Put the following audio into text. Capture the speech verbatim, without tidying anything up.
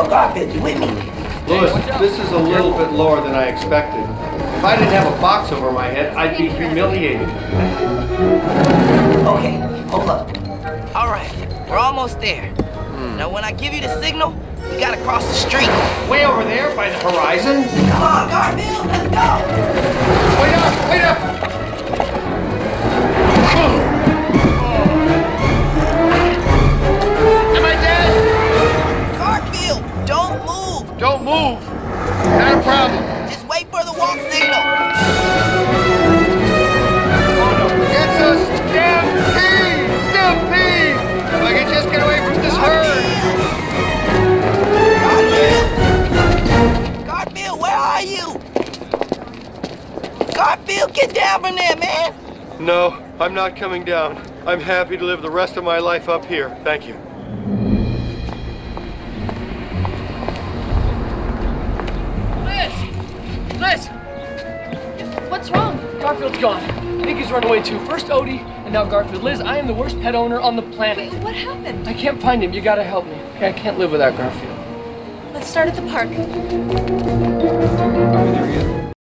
on, Garfield, you with me? Louis, this is a little bit lower than I expected. If I didn't have a box over my head, I'd be humiliated. Okay, hold up. All right, we're almost there. Hmm. Now, when I give you the signal, you gotta cross the street. Way over there by the horizon? Come on, Garfield, let's go. Wait up, wait up! Am I dead? Garfield, don't move. Don't move. Not a problem. Just wait for the walk signal. It's a stampede! Stampede! If I could just get away from this herd! Garfield! Garfield, where are you? Garfield, get down from there, man! No, I'm not coming down. I'm happy to live the rest of my life up here. Thank you. Liz! Liz! What's wrong? Garfield's gone. I think he's run away too. First Odie, and now Garfield. Liz, I am the worst pet owner on the planet. Wait, what happened? I can't find him. You gotta help me. I can't live without Garfield. Let's start at the park. Are we there yet?